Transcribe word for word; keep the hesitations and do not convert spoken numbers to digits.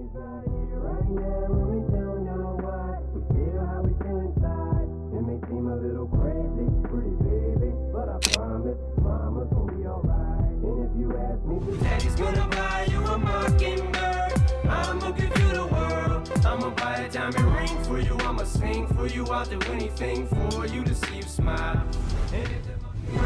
It's not here right now when we don't know why. We feel how we feel inside. It may seem a little crazy, pretty baby, but I promise mama's gonna be alright. And if you ask me, Daddy's gonna buy you a mockingbird. I'ma give you the world. I'ma buy a diamond ring for you. I'ma sing for you. I'll do anything for you to see you smile. And if the